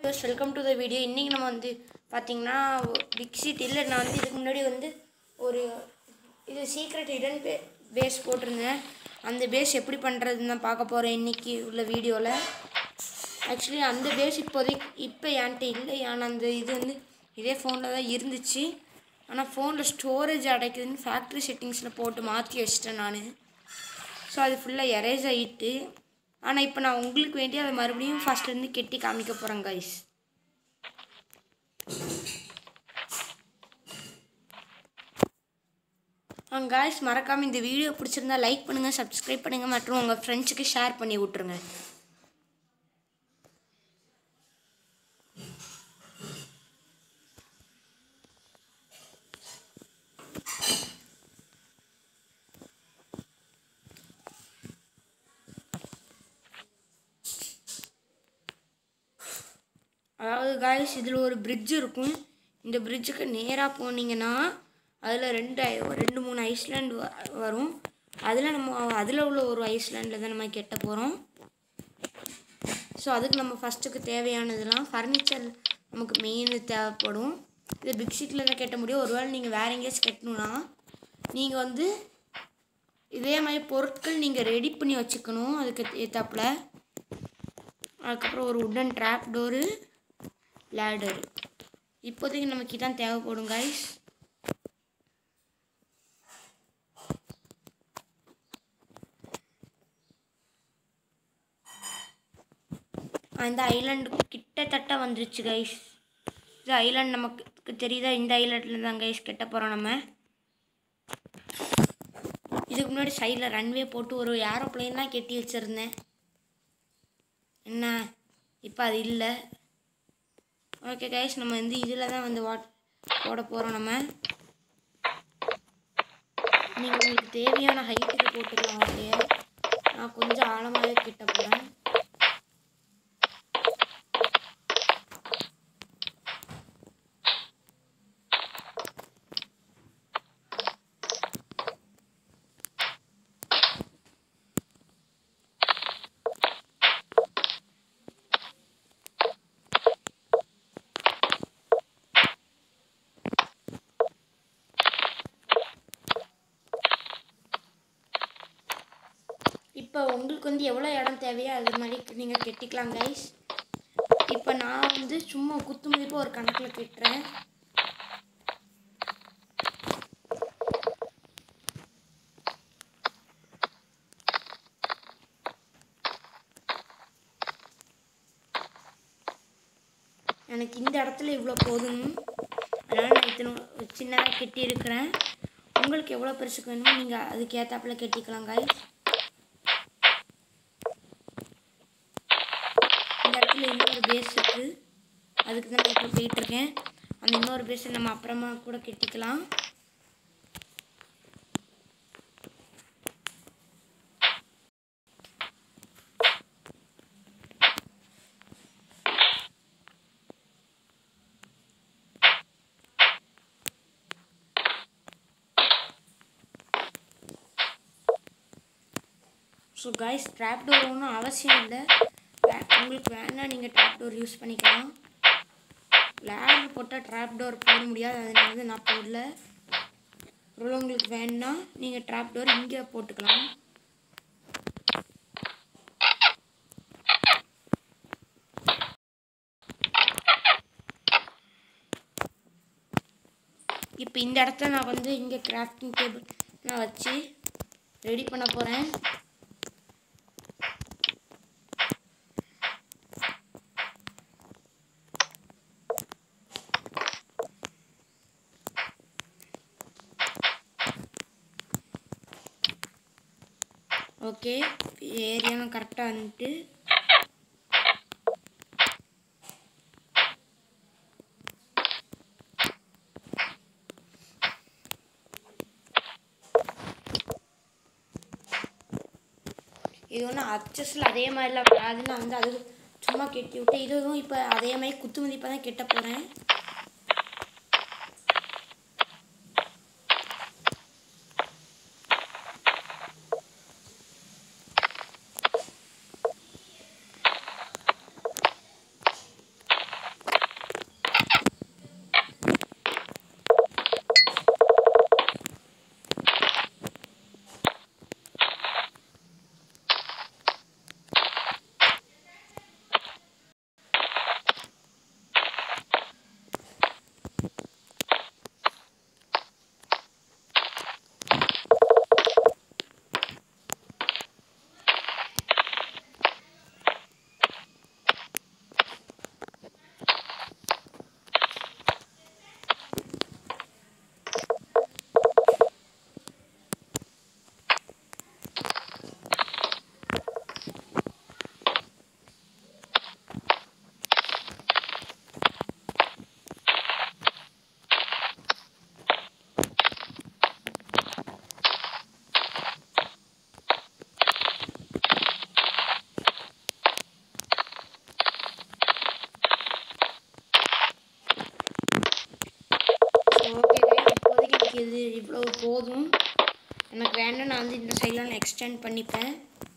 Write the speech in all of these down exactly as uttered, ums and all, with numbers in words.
Welcome to the video. இன்றைக்கி நம்ம வந்து பார்த்திங்கன்னா பிக் ஷீட் இல்லை, நான் வந்து இதுக்கு முன்னாடி வந்து ஒரு இது சீக்ரெட் ஹிடன் பே பேஸ் போட்டிருந்தேன். அந்த பேஸ் எப்படி பண்ணுறதுன்னு தான் பார்க்க போகிறேன் இன்றைக்கி உள்ள வீடியோவில். ஆக்சுவலி அந்த பேஸ் இப்போதைக்கு இப்போ என்கிட்ட இல்லை, ஆனால் அந்த இது வந்து இதே ஃபோனில் தான் இருந்துச்சு. ஆனால் ஃபோனில் ஸ்டோரேஜ் அடைக்குதுன்னு ஃபேக்ட்ரி செட்டிங்ஸில் போட்டு மாற்றி வச்சிட்டேன் நான். ஸோ அது ஃபுல்லாக எரேஸ் ஆகிட்டு, ஆனால் இப்போ நான் உங்களுக்கு வேண்டி அதை மறுபடியும் ஃபஸ்ட்லேருந்து கெட்டி காமிக்க போகிறேன் கைஸ். ஆ கைஸ், மறக்காமல் இந்த வீடியோ பிடிச்சிருந்தா லைக் பண்ணுங்கள், சப்ஸ்கிரைப் பண்ணுங்கள் மற்றும் உங்கள் ஃப்ரெண்ட்ஸுக்கு ஷேர் பண்ணி விட்ருங்க. அதாவது காய்ஸ், இதில் ஒரு பிரிட்ஜ் இருக்கும். இந்த பிரிட்ஜுக்கு நேராக போனீங்கன்னா அதில் ரெண்டு ரெண்டு மூணு ஐஸ்லேண்ட் வரும். அதில் நம்ம அதில் உள்ள ஒரு ஐஸ்லேண்டில் தான் நம்ம கெட்ட போகிறோம். ஸோ அதுக்கு நம்ம ஃபஸ்ட்டுக்கு தேவையானதெல்லாம் ஃபர்னிச்சர் நமக்கு மெயின் தேவைப்படும். இது பிக் ஷீட்டில் தான் கெட்ட முடியும். ஒருவேளை நீங்கள் வேறு எங்கேயாச்சும் கட்டணுன்னா நீங்கள் வந்து இதே மாதிரி பொருட்கள் நீங்கள் ரெடி பண்ணி வச்சுக்கணும். அதுக்கு ஏற்றாப்புல அதுக்கப்புறம் ஒரு உட்டன் ட்ராப் டோரு, லேடர். இப்போதைக்கு நமக்கு இதான் தேவைப்படும் கைஸ். அந்த ஐலாண்டு கிட்டத்தட்ட வந்துருச்சு கைஸ். இது ஐலாண்ட் நமக்கு தெரியுதா? இந்த ஐலாண்டில் தான் கைஸ் கெட்ட போகிறோம் நம்ம. இதுக்கு முன்னாடி சைடில் ரன்வே போட்டு ஒரு ஏரோப்ளைன் தான் கெட்டி வச்சுருந்தேன். என்ன இப்போ அது இல்லை. ஓகே கைஸ், நம்ம வந்து இதில் தான் வந்து வாட் போட போகிறோம் நம்ம. நீங்கள் உங்களுக்கு தேவையான ஹைட்டுக்கு போட்டுக்கலாம். ஓகே, நான் கொஞ்சம் ஆழமாகவே கிட்ட போகிறேன். இப்போ உங்களுக்கு வந்து எவ்வளோ இடம் தேவையோ அது மாதிரி நீங்கள் கெட்டிக்கலாம் கைஸ். இப்போ நான் வந்து சும்மா குத்து மதிப்பாக ஒரு கணக்கில் கெட்டுறேன். எனக்கு இந்த இடத்துல இவ்வளோ போதும், அதனால் நான் இத்தனை சின்னதாக கெட்டி இருக்கிறேன். உங்களுக்கு எவ்வளோ பெருசுக்கு வேணுமோ நீங்கள் அதுக்கு ஏற்றாப்புல கெட்டிக்கலாம் கைஸ். இந்த இடத்துல இன்னொரு பேஸ் இருக்குது, அதுக்கு தான் நான் இப்போ போயிட்டுருக்கேன். அந்த இன்னொரு பேஸை நம்ம அப்புறமா கூட கெட்டிக்கலாம். ஸோ கைஸ், ட்ராப் டோர் ஒன்றும் அவசியம் இல்லை. உங்களுக்கு வேணால் நீங்கள் ட்ராப் டோர் யூஸ் பண்ணிக்கலாம். லேடர் போட்டால் ட்ராப் டோர் போட முடியாது, அதனால வந்து நான் போடல. ஒரு உங்களுக்கு வேணுன்னா நீங்கள் ட்ராப் டோர் இங்கே போட்டுக்கலாம். இப்போ இந்த இடத்த நான் வந்து இங்கே கிராஃப்டிங் டேபிள் நான் வச்சு ரெடி பண்ண போகிறேன். ஓகே, ஏரியாவும் கரெக்டாக வந்துட்டு இது ஒன்றும் அச்சஸில் அதே மாதிரிலாம் வராது. நான் வந்து அது சும்மா கெட்டி விட்டு இதுவும் இப்போ அதே மாதிரி குத்து மதிப்பாக தான் கெட்ட போகிறேன். இது இவ்வளோ போதும். எனக்கு வேணும், நான் வந்து இந்த சைடில் நான் எக்ஸ்டெண்ட் பண்ணிப்பேன்.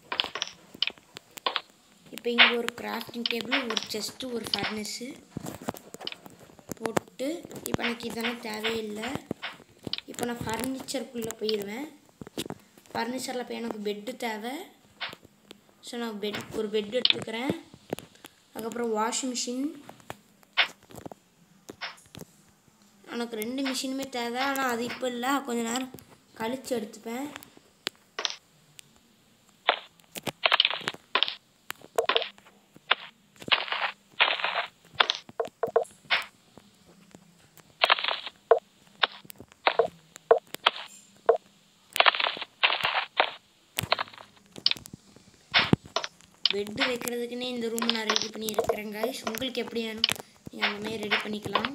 இப்போ இங்கே ஒரு கிராஃப்டிங் டேபிள், ஒரு செஸ்ட்டு, ஒரு ஃபர்னஸு போட்டு இப்போ எனக்கு இதெல்லாம் தேவையில்லை. இப்போ நான் ஃபர்னிச்சருக்குள்ளே போயிடுவேன். ஃபர்னிச்சரில் இப்போ எனக்கு பெட்டு தேவை. ஸோ நான் பெட் ஒரு பெட் எடுத்துக்கிறேன். அதுக்கப்புறம் வாஷிங் மிஷின், எனக்கு ரெண்டு மிஷினுமே தேவை. ஆனால் அது இப்போ இல்லை, கொஞ்சம் நேரம் கழித்து எடுத்துப்பேன். பெட்டு வைக்கிறதுக்குன்னே இந்த ரூம் நான் ரெடி பண்ணி இருக்கிறேன் கைஸ். உங்களுக்கு எப்படி வேணும் நீங்கள் அந்த மாதிரி ரெடி பண்ணிக்கலாம்.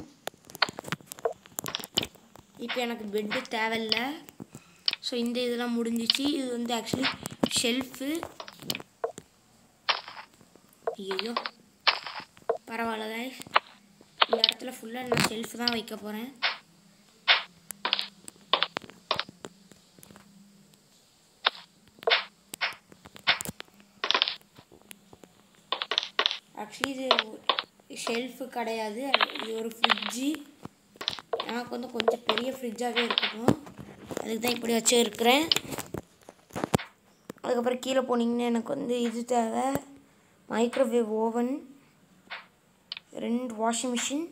இப்போ எனக்கு பெட்டு தேவையில்லை. ஸோ இந்த இதெல்லாம் முடிஞ்சிச்சு. இது வந்து ஆக்சுவலி ஷெல்ஃபு. ஐயோ பரவாயில்ல கைஸ், இந்த இடத்துல ஃபுல்லாக நான் ஷெல்ஃபு தான் வைக்க போகிறேன். ஆக்சுவலி இது ஷெல்ஃபு கிடையாது, இது ஒரு ஃப்ரிட்ஜு. எனக்கு வந்து கொஞ்சம் பெரிய ஃப்ரிட்ஜாகவே இருக்கணும், அதுக்கு தான் இப்படி வச்சு இருக்கிறேன். அதுக்கப்புறம் கீழே போனீங்கன்னா எனக்கு வந்து இது தேவை, மைக்ரோவேவ் ஓவன், ரெண்டு வாஷிங் மிஷின்,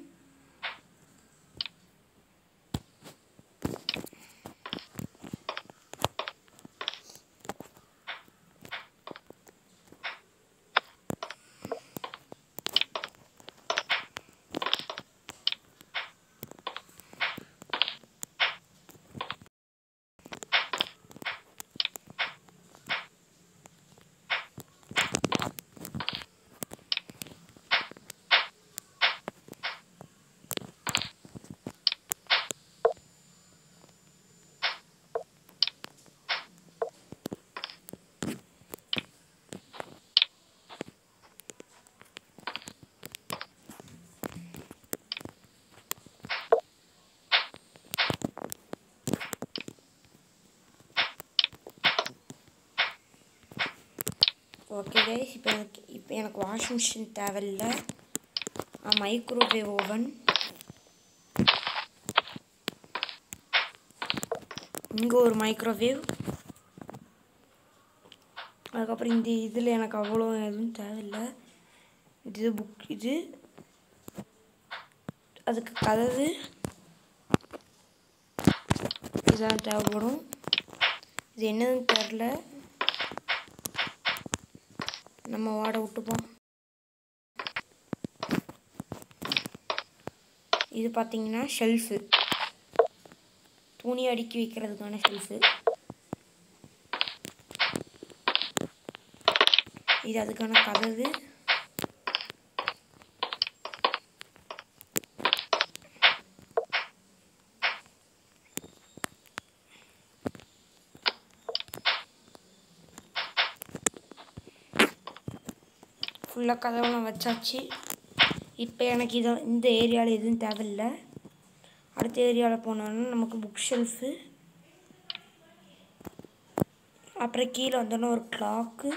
ஓகே கைஸ். இப்போ எனக்கு இப்போ எனக்கு வாஷிங் மிஷின் தேவையில்லை, மைக்ரோவேவ் ஓவன், இங்கே ஒரு மைக்ரோவேவ். அதுக்கப்புறம் இந்த இதில் எனக்கு அவ்வளோ எதுவும் தேவையில்லை. இது புக், இது அதுக்கு கதவு இதெல்லாம் தேவைப்படும். இது என்னதுன்னு தெரில, நம்ம வாட விட்டுப்போம். இது பார்த்தீங்கன்னா ஷெல்ஃபு, துணி அடுக்கி வைக்கிறதுக்கான ஷெல்ஃபு. இது அதுக்கான கதவு. ஃபுல்லாக கதவுலாம் வச்சாச்சு. இப்போ எனக்கு இதை இந்த ஏரியாவில் எதுவும் தேவையில்லை. அடுத்த ஏரியாவில் போனோன்னா நமக்கு புக் ஷெல்ஃபு, அப்புறம் கீழே வந்தோன்னா ஒரு கிளாக்கு,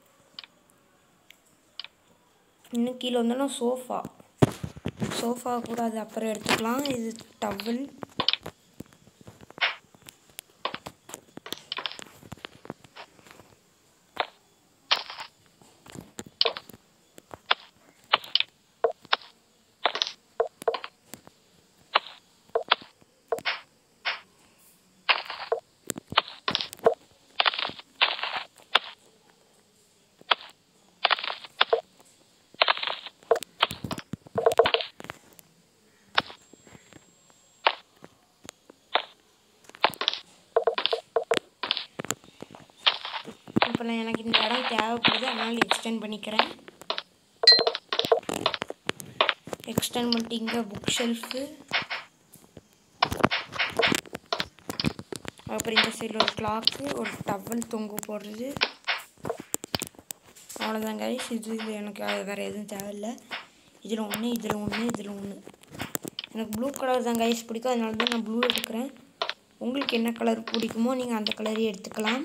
இன்னும் கீழே வந்தோன்னா சோஃபா. சோஃபா கூட அது அப்புறம் எடுத்துக்கலாம். இது டவல், இப்போ நான் எனக்கு இந்த இடம் தேவைப்படுது, அதனால் எக்ஸ்டெண்ட் பண்ணிக்கிறேன். எக்ஸ்டெண்ட் பண்ணிட்டு இங்கே புக் ஷெல்ஃபு, அப்புறம் இந்த சைடில் ஒரு கிளாக்கு, ஒரு டவல் தொங்க போடுறது. அவ்வளோதான் கைஸ். இது இது எனக்கு வேறு எதுவும் தேவையில்லை. இதில் ஒன்று, இதில் ஒன்று, இதில் ஒன்று. எனக்கு ப்ளூ கலர் தான் கைஸ் பிடிக்கும், அதனால தான் நான் ப்ளூ எடுக்கிறேன். உங்களுக்கு என்ன கலர் பிடிக்குமோ நீங்கள் அந்த கலரையும் எடுத்துக்கலாம்.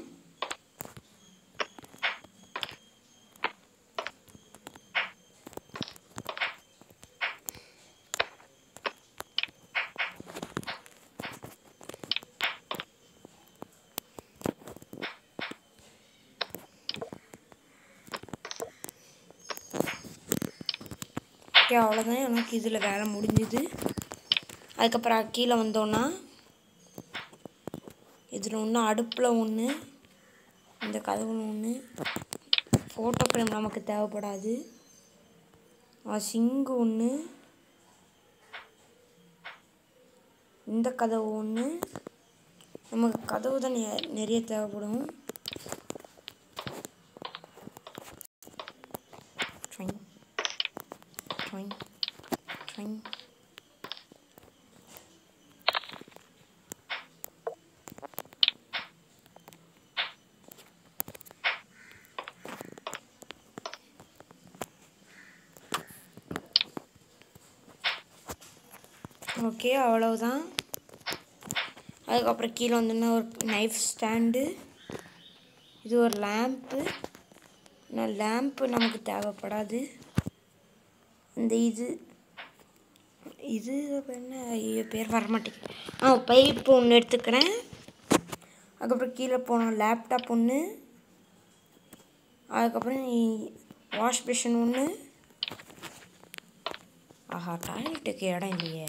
ஓகே, அவ்வளோதான். எனக்கு இதில் வேலை முடிஞ்சுது. அதுக்கப்புறம் கீழே வந்தோன்னா இதில் ஒன்று அடுப்பில் ஒன்று, இந்த கதவு ஒன்று. ஃபோட்டோ ஃப்ரேம் நமக்கு தேவைப்படாது. சிங்கு ஒன்று, இந்த கதவு ஒன்று. நமக்கு கதவு தான் நிறைய தேவைப்படும். ட்ரைங் ட்ரைங் ட்ரைங் ஓகே, அவ்வளவுதான். அதுக்கப்புறம் கீழே வந்தோன்னா ஒரு நைஃப் ஸ்டாண்டு, இது ஒரு லேம்ப்பு. ஆனால் லேம்ப்பு நமக்கு தேவைப்படாது. இந்த இது இது என்ன பேர் வரமாட்டேங்குது. ஆ பைப்பு ஒன்று எடுத்துக்கிறேன். அதுக்கப்புறம் கீழே போனோம் லேப்டாப் ஒன்று. அதுக்கப்புறம் வாஷ் பேஷன் ஒன்று. ஆஹா, டாய்லெட்டுக்கு இடம் இல்லையே.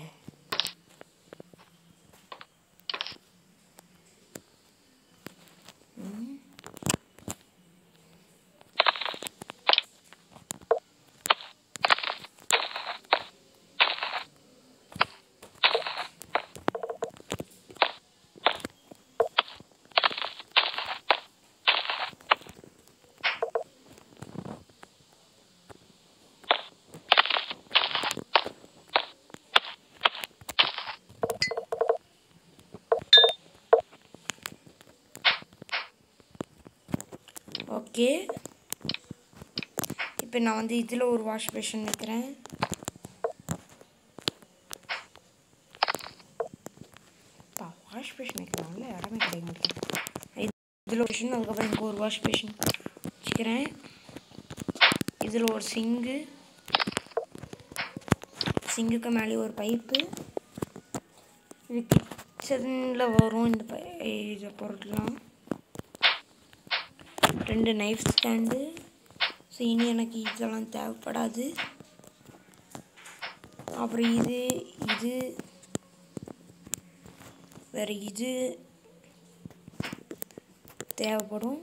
ஓகே, இப்போ நான் வந்து இதில் ஒரு வாஷ் பேஷன் வைக்கிறேன். இப்போ வாஷ் பேஷன் வைக்கிறாங்களே, இடமே கிடைக்க மாட்டேங்குது. இதில் பேஷன், அதுக்கப்புறம் இங்கே ஒரு வாஷ் பேஷன் வச்சுக்கிறேன். இதில் ஒரு சிங்கு, சிங்குக்கு மேலே ஒரு பைப்பு. இது கிச்சனில் வரும் இந்த பை இது பொருட்கள்லாம். ரெண்டு நைஃப் ஸ்டாண்டு. ஸோ இனி எனக்கு இதெல்லாம் தேவைப்படாது. அப்புறம் இது இது வேறு இது தேவைப்படும்.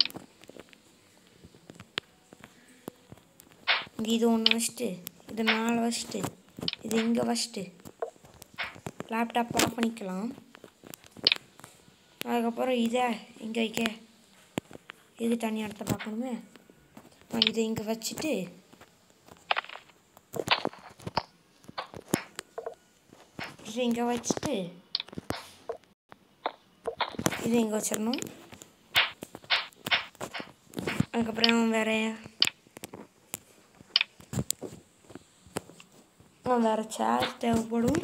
இங்கே இது ஒன்று வச்சுட்டு, இது மேலே வச்சுட்டு, இது இங்கே வச்சுட்டு லேப்டாப் ஆஃப் பண்ணிக்கலாம். அதுக்கப்புறம் இதை இங்கே வைக்க இது தனியாக இடத்த பார்க்கணுமே. இதை இங்கே வச்சுட்டு இதை இங்கே வச்சுட்டு இதை இங்கே வச்சிடணும். அதுக்கப்புறம் வேற வேறு சேர் தேவைப்படும்.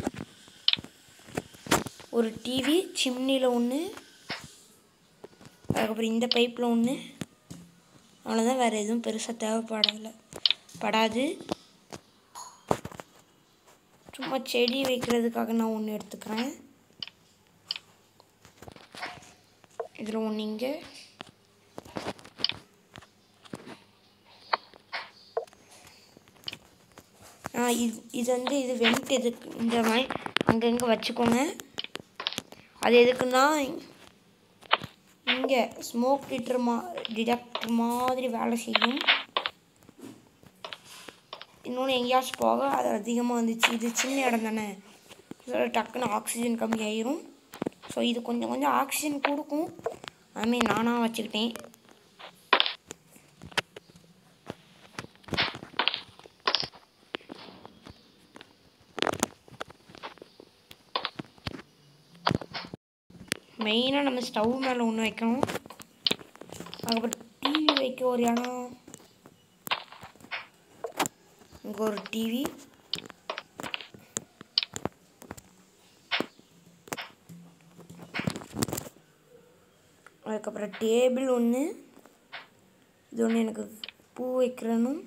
ஒரு டிவி சிம்னியில் ஒன்று, அதுக்கப்புறம் இந்த பைப்பில் ஒன்று. அவ்வளோதான், வேறு எதுவும் பெருசாக தேவைப்படலை படாது. சும்மா செடி வைக்கிறதுக்காக நான் ஒன்று எடுத்துக்கிறேன். இதில் ஒன்று இங்கே, இது இது வந்து இது வெண்ட் எதுக்கு இந்த மாதிரி அங்கங்கே வச்சுக்கோங்க. அது எதுக்குன்னா இங்கே ஸ்மோக் டிட்டர் மா டிடெக்டர் மாதிரி வேலை செய்யும். இன்னொன்று எங்கேயாச்சும் போக அது அதிகமாக வந்துச்சு. இது சின்ன இடம் தானே, டக்குன்னு ஆக்சிஜன் கம்மி ஆயிரும். ஸோ இது கொஞ்சம் கொஞ்சம் ஆக்சிஜன் கொடுக்கும். அதுமாரி நானாக வச்சுக்கிட்டேன். மெயினாக நம்ம ஸ்டவ் மேலே ஒன்று வைக்கணும். அதுக்கப்புறம் டிவி வைக்க ஒரு இடம், இங்கே ஒரு டிவி. அதுக்கப்புறம் டேபிள் ஒன்று, இது ஒன்று எனக்கு பூ வைக்கிறனும்.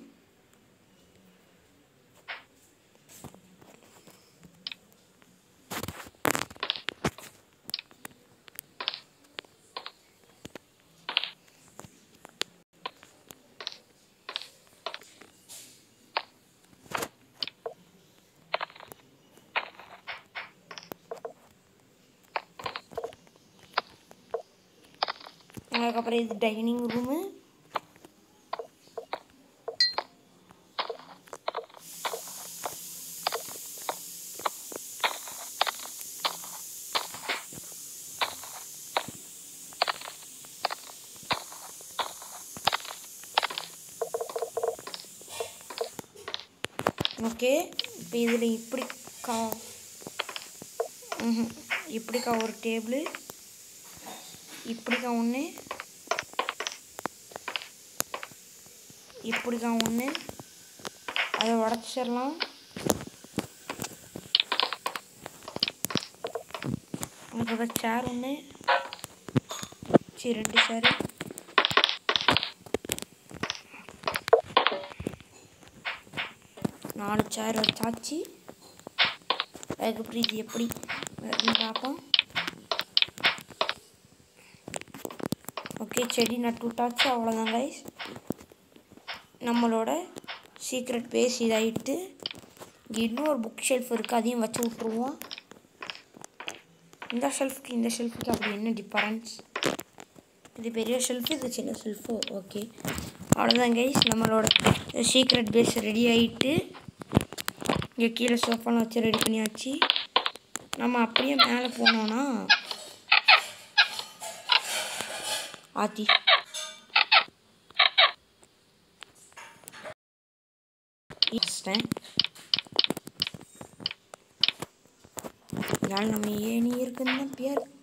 அதுக்கப்புறம் இது டைனிங் ரூமு. ஓகே, இப்போ இதில் இப்படி கா ம் இப்படிக்கா ஒரு டேபிள், இப்படிக்கா ஒன்று, இப்படிக்கா ஒன்று, அதை உடச்சிடலாம். அதுக்கப்புறம் சேர் ஒன்று, சரி ரெண்டு சேர், நாலு சேர் வச்சாச்சு. அதுக்கப்புறம் இது எப்படி வருதுன்னு பார்ப்போம். ஓகே, செடி நட்டு விட்டாச்சு. அவ்வளோதான் கைஸ், நம்மளோட சீக்ரெட் பேஸ் இதாகிட்டு. இங்கே இன்னொரு புக் ஷெல்ஃப் இருக்குது, அதையும் வச்சு விட்ருவோம். இந்த ஷெல்ஃபுக்கு இந்த ஷெல்ஃபுக்கு அப்படி என்ன டிஃபரன்ஸ்? இது பெரிய ஷெல்ஃபு, இது சின்ன ஷெல்ஃபு. ஓகே, அவ்வளோதான் கைஸ், நம்மளோட சீக்ரெட் பேஸ் ரெடி ஆகிட்டு. இங்கே கீழே சோஃபாலாம் வச்சு ரெடி பண்ணியாச்சு. நம்ம அப்படியே மேலே போனோன்னா ஆத்தி இதனால் நம்ம ஏணி இருக்குன்னு பேர்.